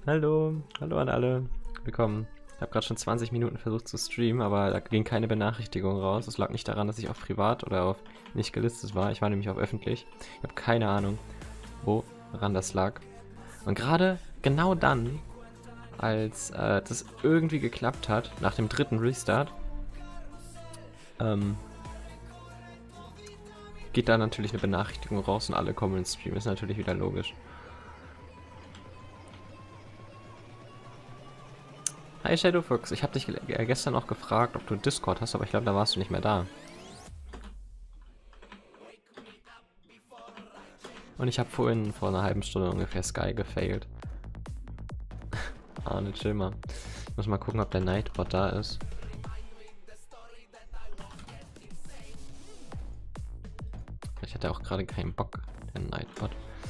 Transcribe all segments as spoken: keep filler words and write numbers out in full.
Hallo, hallo an alle. Willkommen. Ich habe gerade schon zwanzig Minuten versucht zu streamen, aber da ging keine Benachrichtigung raus. Das lag nicht daran, dass ich auf privat oder auf nicht gelistet war. Ich war nämlich auf öffentlich. Ich habe keine Ahnung, woran das lag. Und gerade genau dann, als äh, das irgendwie geklappt hat, nach dem dritten Restart, ähm, geht da natürlich eine Benachrichtigung raus und alle kommen ins Stream. Ist natürlich wieder logisch. Hi Shadowfox, ich habe dich äh, gestern auch gefragt, ob du Discord hast, aber ich glaube, da warst du nicht mehr da. Und ich habe vorhin vor einer halben Stunde ungefähr Sky gefailt. Ah, ne, chill mal. Ich muss mal gucken, ob der Nightbot da ist. Ich hatte auch gerade keinen Bock, der Nightbot.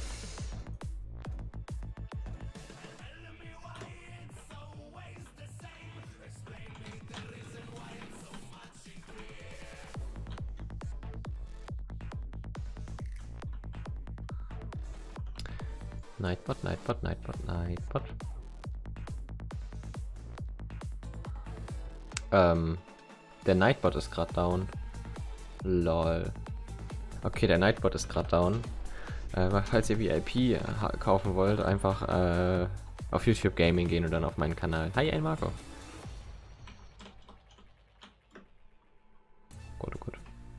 Nightbot, Nightbot, Nightbot, Nightbot. Ähm, der Nightbot ist gerade down. Lol. Okay, der Nightbot ist gerade down. Äh, falls ihr V I P kaufen wollt, einfach äh, auf YouTube Gaming gehen und dann auf meinen Kanal. Hi, ein Marco. Gut, gut.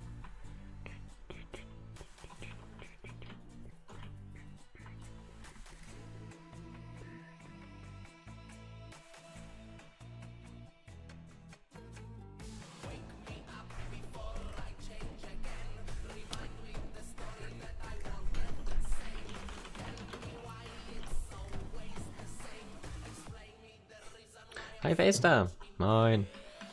Hi, wer ist da? Moin.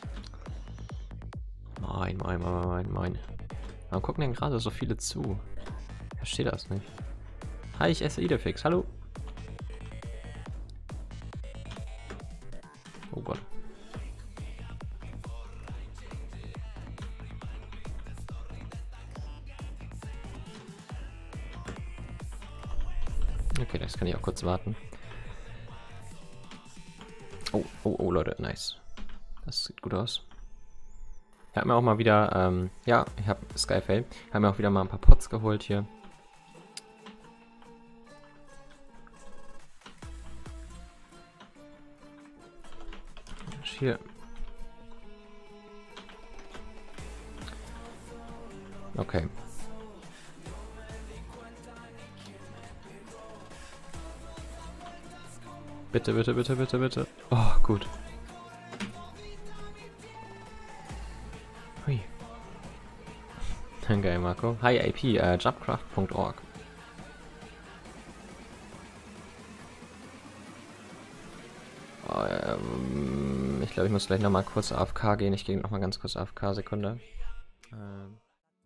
Moin, moin, moin, moin, moin. Warum gucken denn gerade so viele zu? Ich verstehe das nicht. Hi, ich esse Idefix. Hallo. Oh Gott. Okay, das kann ich auch kurz warten. Oh, oh, oh, Leute, nice. Das sieht gut aus. Ich habe mir auch mal wieder, ähm, ja, ich habe Skyfail. Ich habe mir auch wieder mal ein paar Pots geholt hier. Hier. Okay. Bitte, bitte, bitte, bitte, bitte. Oh, gut. Hui. Danke, Marco. Hi, I P, äh, jumpcraft punkt org. Oh, ähm, ich glaube, ich muss gleich noch mal kurz A F K gehen. Ich gehe noch mal ganz kurz A F K, Sekunde. Ähm.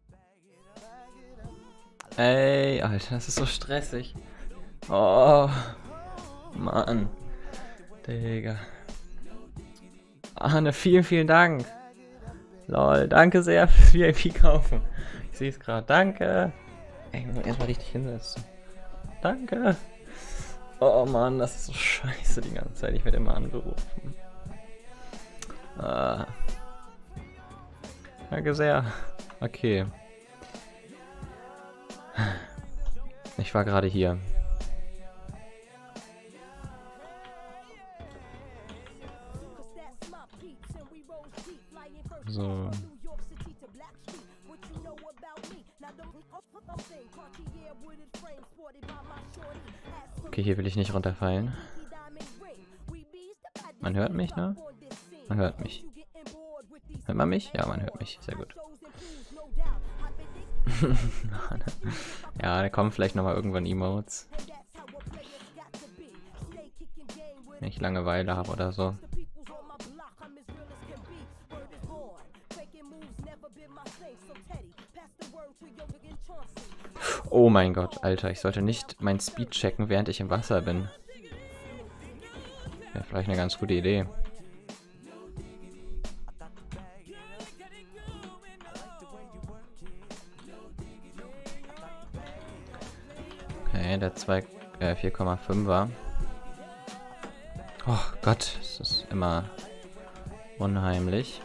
Ey, Alter, das ist so stressig. Oh, Mann. Digga. Arne, vielen, vielen Dank. Lol, danke sehr fürs V I P kaufen. Ich sehe es gerade. Danke. Ey, ich muss erstmal richtig hinsetzen. Danke. Oh Mann, das ist so scheiße die ganze Zeit. Ich werde immer angerufen. Ah. Danke sehr. Okay. Ich war gerade hier. So. Okay, hier will ich nicht runterfallen. Man hört mich, ne? Man hört mich. Hört man mich? Ja, man hört mich. Sehr gut. Ja, da kommen vielleicht nochmal irgendwann Emotes. Wenn ich Langeweile habe oder so. Oh mein Gott, Alter, ich sollte nicht mein Speed checken, während ich im Wasser bin. Wäre vielleicht eine ganz gute Idee. Okay, der zwei, äh, vier Komma fünfer. Oh Gott, es ist immer unheimlich.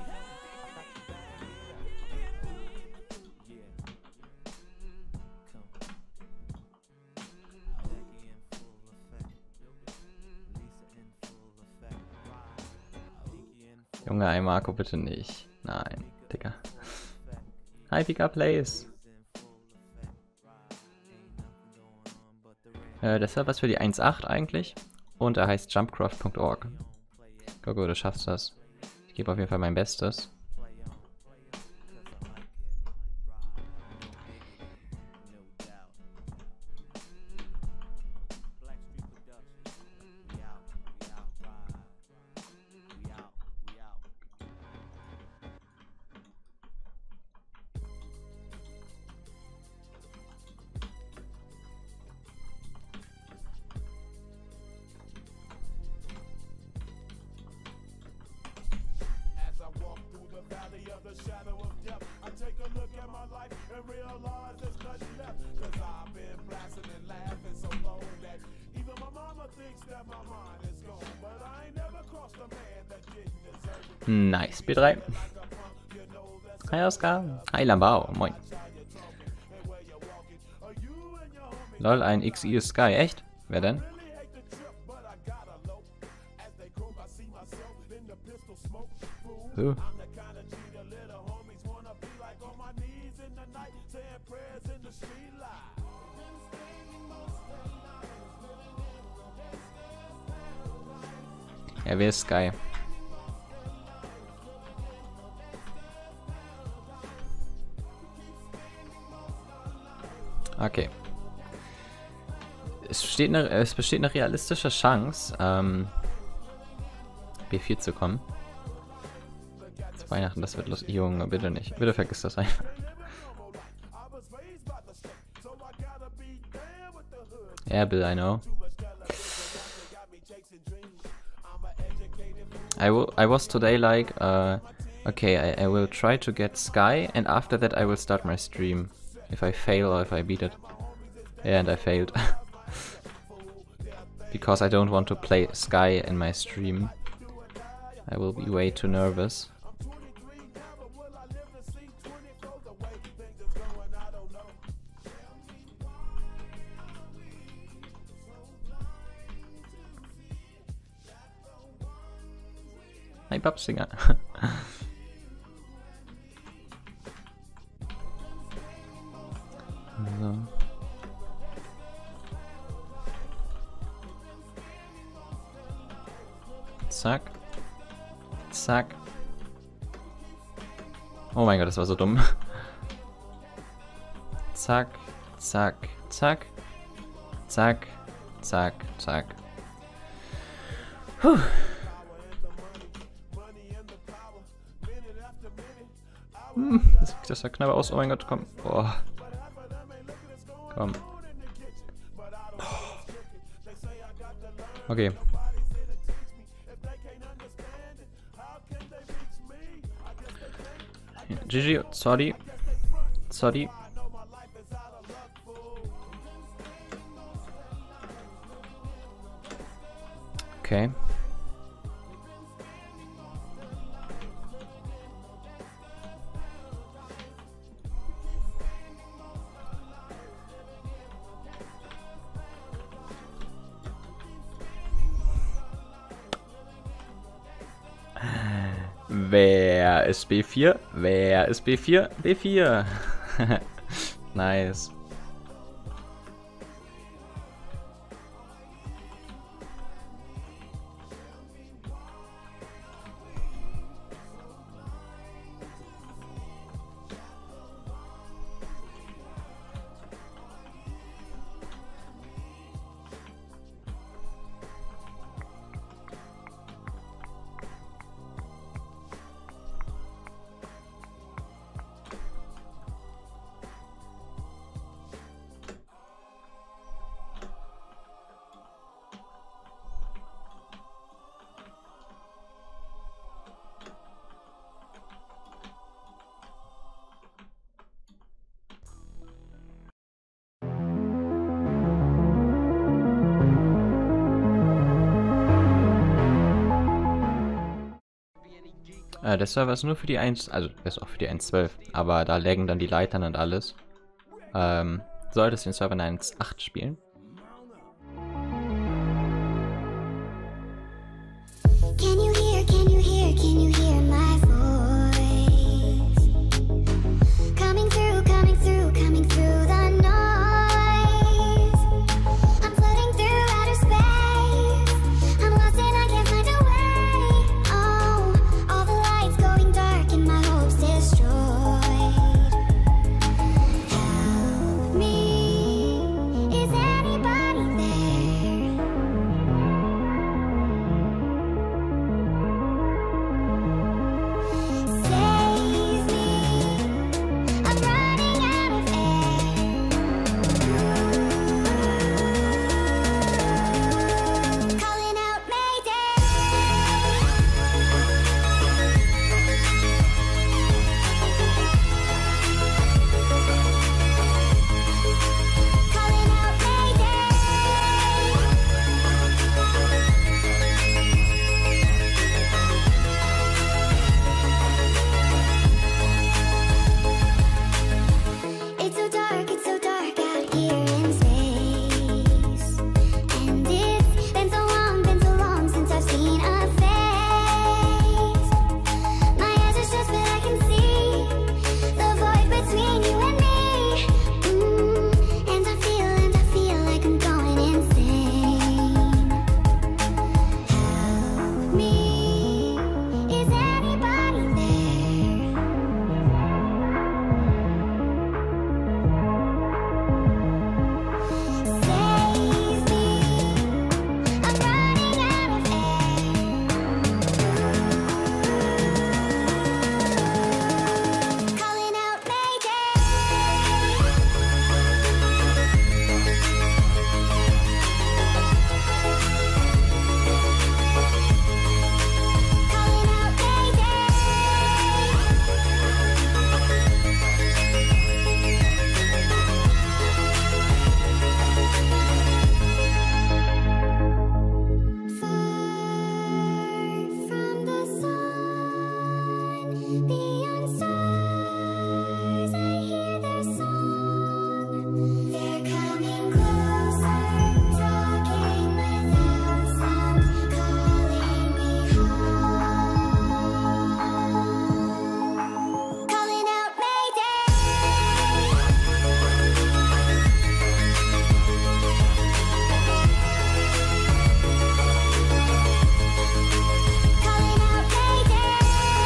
Junge, ein Marco, bitte nicht. Nein, Digga. Hi, Pika Plays. Äh, das ist was für die eins Punkt acht eigentlich. Und er heißt jumpcraft punkt org. Gogo, du schaffst das. Ich gebe auf jeden Fall mein Bestes. Nice, B drei. Hi Oskar. Hi Lambao, moin. Lol, ein X I ist Sky, echt? Wer denn? So. Ja, wer ist Sky? Okay. Es, steht eine, es besteht eine realistische Chance, ähm, B vier zu kommen. Zu Weihnachten, das wird lustig. Junge, bitte nicht. Bitte vergiss das einfach. Yeah, Bill, I know. I, will, I was today like, uh, okay, I, I will try to get Sky, and after that I will start my stream. If I fail or if I beat it. Yeah, and I failed. Because I don't want to play Sky in my stream. I will be way too nervous. Hi, Babsinger. So. Zack. Zack. Oh mein Gott, das war so dumm. Zack, zack, zack. Zack, zack, zack. Puh. Hm, das sieht das ja knapp aus. Oh mein Gott, komm. Boah. Komm. Okay. G G, sorry. Sorry. Okay. Wer ist B vier? Wer ist B vier? B vier. Nice. Äh, der Server ist nur für die eins, also der ist auch für die eins Punkt zwölf, aber da laggen dann die Leitern und alles. Ähm, solltest du den Server in eins Punkt acht spielen? Can you hear, can you hear, can you hear my voice? Coming through, coming through, coming through the noise. I'm floating through outer space. I'm lost and I can't find a way. Oh, all the lights going dark and my hopes destroyed. Help me, is anybody there? Save me, I'm running out of air. Calling out Mayday. Calling out Mayday. It's so dark, it's so dark out here in space. And it's been so long, been so long since I've seen a face. My eyes are shut, but I can see the void between you and me. Mm, and I feel, and I feel like I'm going insane. Help me, is anybody there? Save me, I'm running out of air. Calling out Mayday. Calling out Mayday. Far from the sun, beyond stars, I hear their song. They're coming closer, talking without sound, calling me home. Calling out Mayday. Calling out Mayday.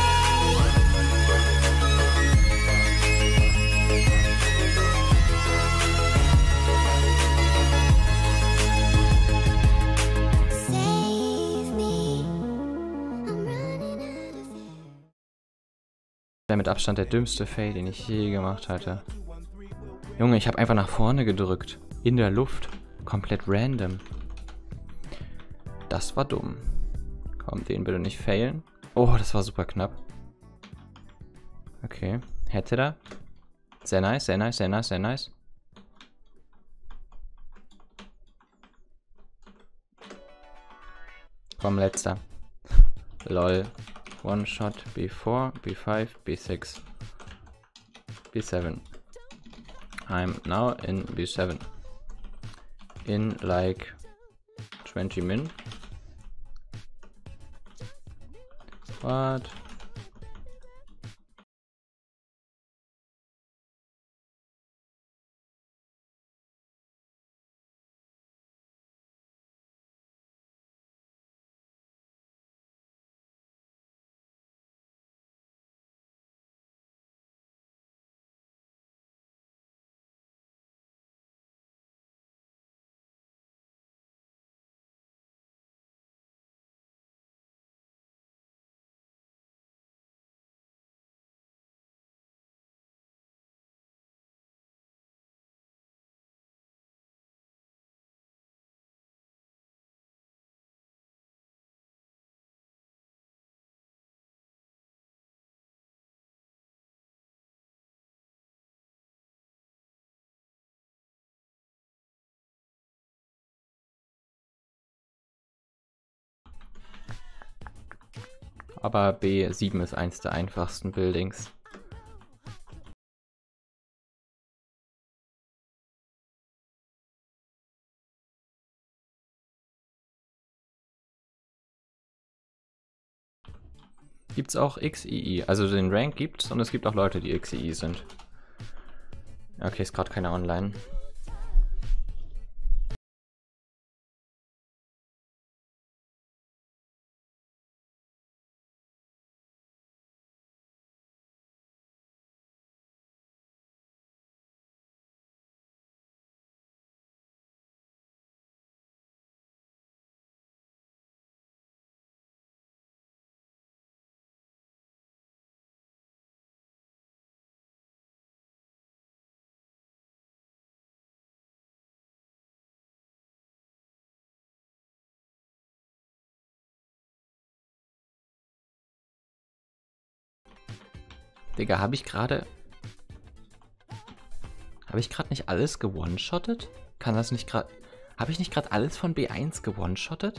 Save me, I'm running out of air. Der mit Abstand der dümmste Fail, den ich je gemacht hatte. Junge, ich habe einfach nach vorne gedrückt. In der Luft. Komplett random. Das war dumm. Komm, den bitte nicht failen. Oh, das war super knapp. Okay. Hätte da. Sehr nice, sehr nice, sehr nice, sehr nice. Komm, letzter. Lol. One shot B four, B five, B six, B seven. I'm now in B seven. In like twenty min. What? Aber B sieben ist eins der einfachsten Buildings. Gibt's auch X I I, also den Rank gibt's und es gibt auch Leute, die X I I sind. Okay, ist gerade keiner online. Digga, habe ich gerade... Habe ich gerade nicht alles gewone-shottet? Kann das nicht gerade... Habe ich nicht gerade alles von B eins gewone-shottet?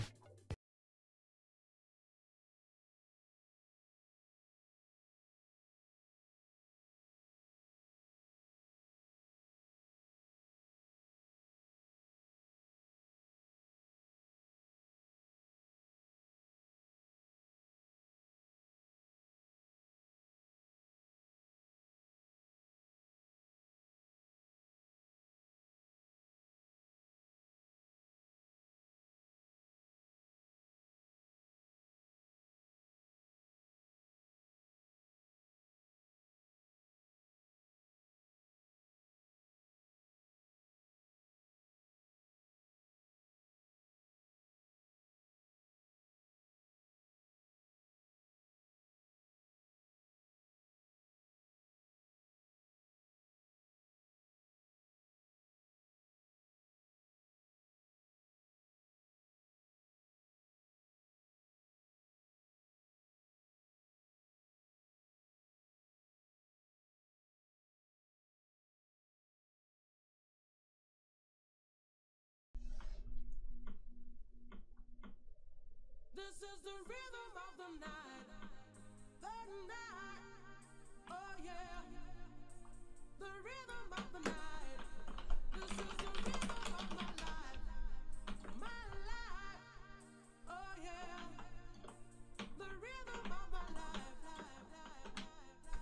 This is the rhythm of the night, the night, oh yeah, the rhythm of the night. This is the rhythm of my life, my life, oh yeah, the rhythm of my life, life, life, life,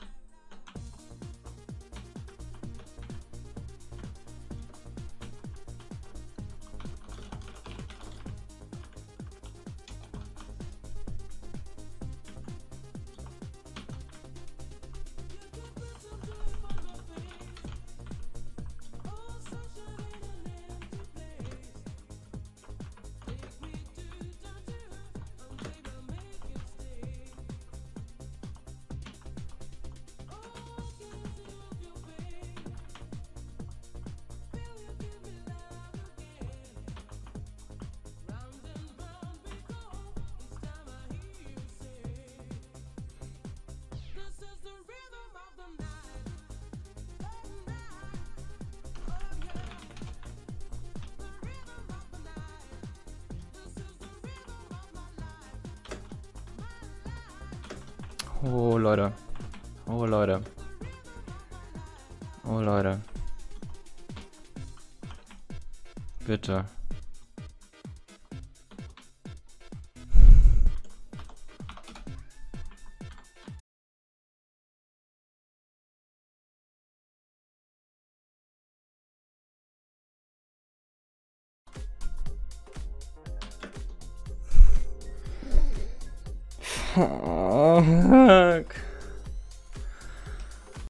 Oh, Leute. Oh, Leute. Oh, Leute. Bitte. Fuck.